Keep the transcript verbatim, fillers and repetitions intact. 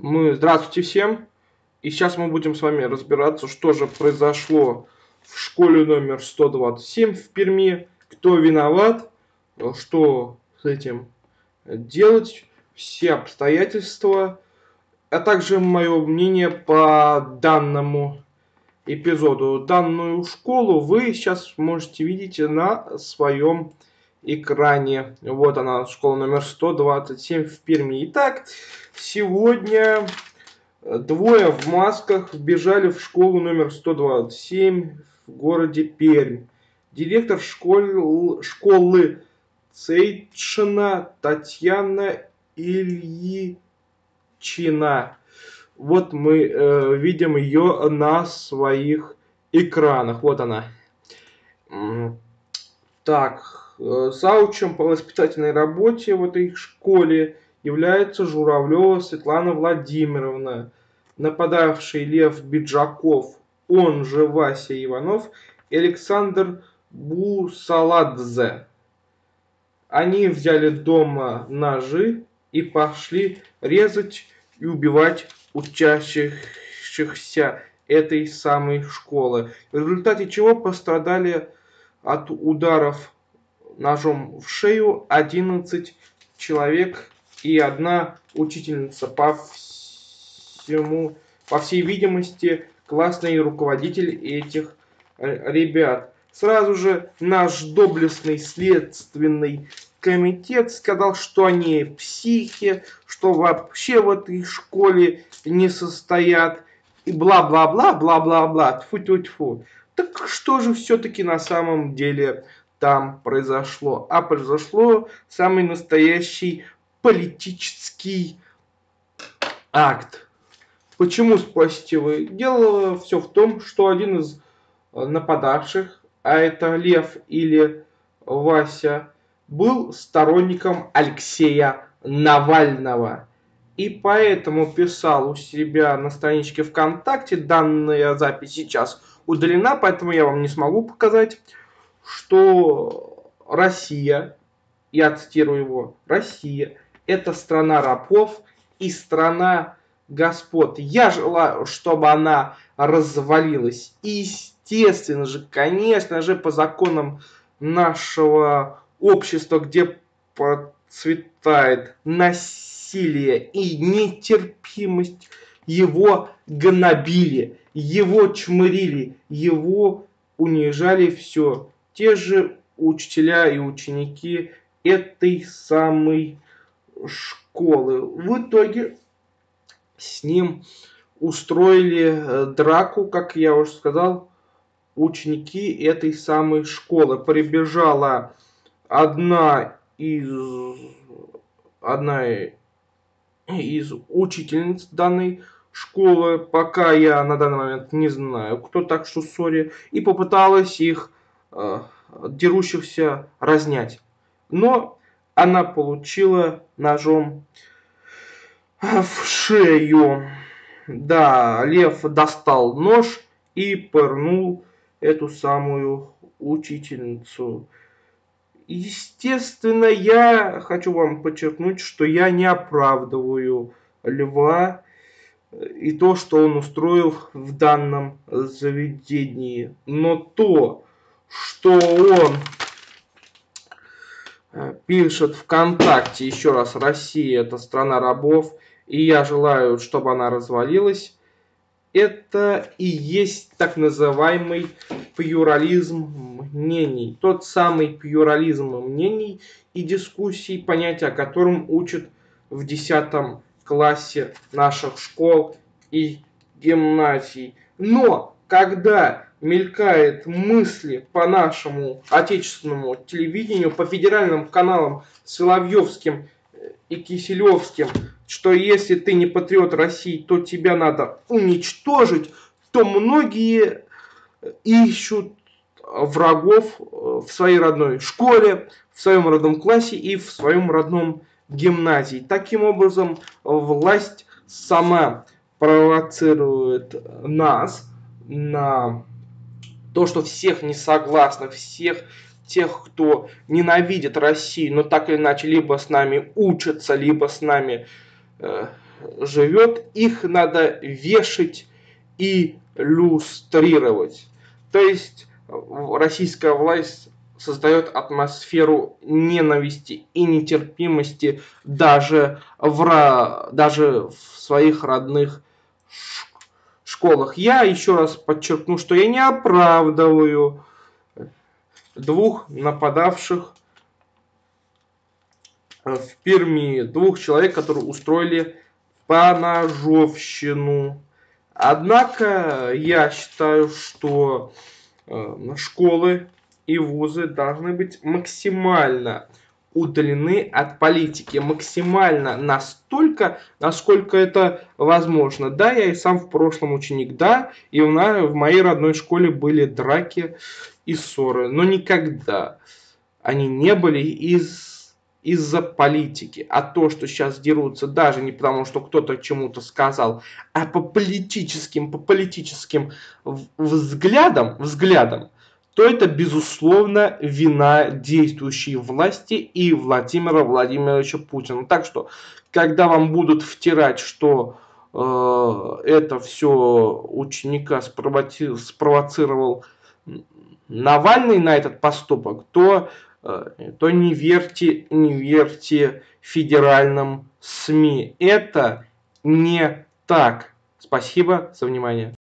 Мы здравствуйте всем. И сейчас мы будем с вами разбираться, что же произошло в школе номер сто двадцать семь в Перми, кто виноват, что с этим делать, все обстоятельства, а также мое мнение по данному эпизоду. Данную школу вы сейчас можете видеть на своем экране. Вот она, школа номер сто двадцать семь в Перми. Итак, сегодня двое в масках вбежали в школу номер сто двадцать семь в городе Пермь. Директор школ, школы Цейтшина Татьяна Ильичина. Вот мы э, видим ее на своих экранах. Вот она. Так, э, заучем по воспитательной работе в этой школе является Журавлева Светлана Владимировна. Нападавший Лев Биджаков, он же Вася Иванов, и Александр Бусаладзе. Они взяли дома ножи и пошли резать и убивать учащихся этой самой школы. В результате чего пострадали от ударов ножом в шею одиннадцать человек и одна учительница. По всему, по всей видимости, классный руководитель этих ребят. Сразу же наш доблестный следственный комитет сказал, что они психи, что вообще в этой школе не состоят, и бла-бла-бла, бла-бла-бла, тьфу-тьфу-тьфу. Так что же все-таки на самом деле там произошло? А произошло самый настоящий политический акт. Почему, спросите вы? Дело все в том, что один из нападавших, а это Лев или Вася, был сторонником Алексея Навального. И поэтому писал у себя на страничке ВКонтакте, данная запись сейчас удалена, поэтому я вам не смогу показать, что Россия, я цитирую его, Россия – это страна рабов и страна господ. Я желаю, чтобы она развалилась. И, естественно же, конечно же, по законам нашего общества, где процветает насилие и нетерпимость, его гнобили, его чмырили, его унижали все. Те же учителя и ученики этой самой школы. В итоге с ним устроили драку, как я уже сказал, ученики этой самой школы. Прибежала одна из одна из учительниц данной школы, пока я на данный момент не знаю, кто, так что сори, и попыталась их э, дерущихся разнять. Но она получила ножом в шею. Да, Лев достал нож и пырнул эту самую учительницу. Естественно, я хочу вам подчеркнуть, что я не оправдываю Льва и то, что он устроил в данном заведении. Но то, что он пишет ВКонтакте, еще раз, Россия – это страна рабов, и я желаю, чтобы она развалилась, это и есть так называемый плюрализм мнений. Тот самый плюрализм мнений и дискуссий, понятия о котором учат в десятом классе наших школ и гимназий. Но когда мелькает мысли по нашему отечественному телевидению, по федеральным каналам Соловьевским и Киселевским, что если ты не патриот России, то тебя надо уничтожить, то многие ищут врагов в своей родной школе, в своем родном классе и в своем родном гимназии. Таким образом, власть сама провоцирует нас на то, что всех несогласных, всех тех, кто ненавидит Россию, но так или иначе либо с нами учатся, либо с нами э, живет, их надо вешать и люстрировать. То есть российская власть создает атмосферу ненависти и нетерпимости даже в, даже в своих родных школах. Я еще раз подчеркну, что я не оправдываю двух нападавших в Перми, двух человек, которые устроили поножовщину. Однако я считаю, что школы и вузы должны быть максимально удалены от политики, максимально настолько, насколько это возможно. Да, я и сам в прошлом ученик, да, и в, в моей родной школе были драки и ссоры, но никогда они не были из, из-за политики. А то, что сейчас дерутся, даже не потому, что кто-то чему-то сказал, а по политическим, по политическим взглядам, взглядам, то это, безусловно, вина действующей власти и Владимира Владимировича Путина. Так что, когда вам будут втирать, что э, это все ученика спровоци... спровоцировал Навальный на этот поступок, то, э, то не верьте, не верьте федеральным СМИ. Это не так. Спасибо за внимание.